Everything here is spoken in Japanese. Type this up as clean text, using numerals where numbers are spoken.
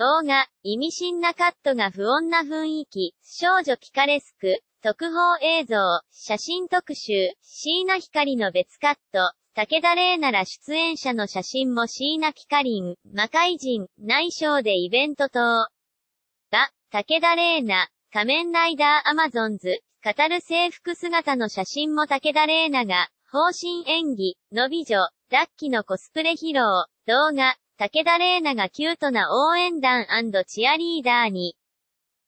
動画、意味深なカットが不穏な雰囲気、少女ピカレスク、特報映像、写真特集、椎名ひかりの別カット、武田玲奈ら出演者の写真も椎名ピカリン、魔界人、内緒でイベント等。武田玲奈、仮面ライダーアマゾンズ、語る制服姿の写真も武田玲奈が、方針演技、の美女、ダッキのコスプレ披露、動画、武田玲奈がキュートな応援団&チアリーダーに、